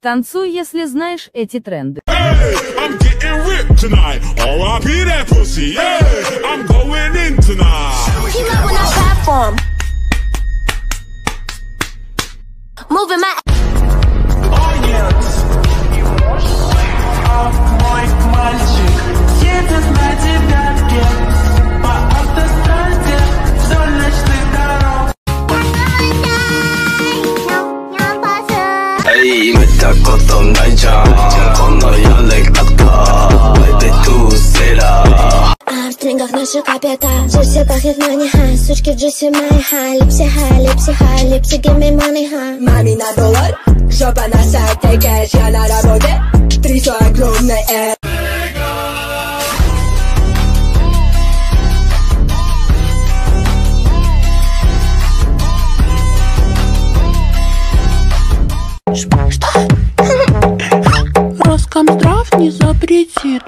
Танцуй, если знаешь эти тренды. Мой мальчик едет на девятке по автостраде вдоль ночных дорог. Эй, мета 것도 날자 건너야 렉 아까 내 투세라. В стрингах наши капета, джипси пахнет мани, ха. Сучки в джипси мои, ха. Липси, ха, липси, ха, липси, give me money, ха. Мами на доллар, жопа на сайте, кэш, я на работе. Трясу огромный эр. Что? Роскомздрав не запретит.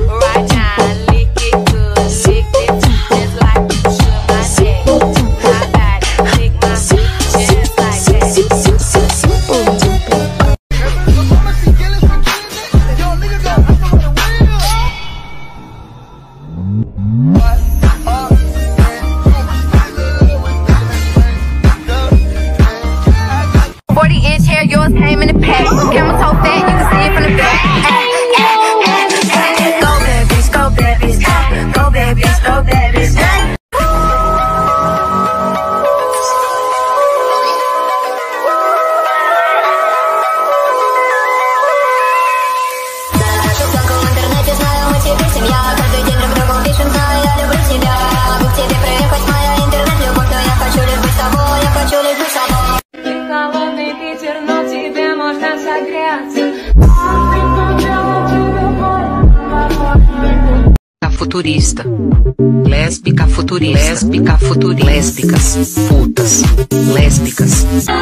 Futurista, lésbica futurista, lésbica futurista, lésbicas, putas, lésbicas. I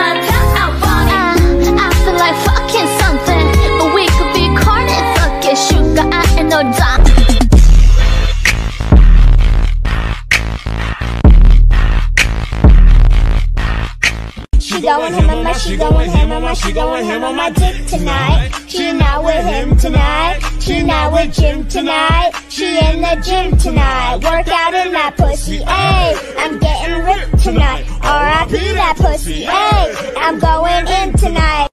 feel like fucking something, but we could be carnage, fucking sugar, I ain't no dime. She going him on my, she going him on my, she going him on my dick tonight. She not with him tonight. She not with Jim tonight. She in the gym tonight. Work out in that pussy, ayy. I'm getting ripped tonight. R.I.P. that pussy, ayy. I'm going in tonight.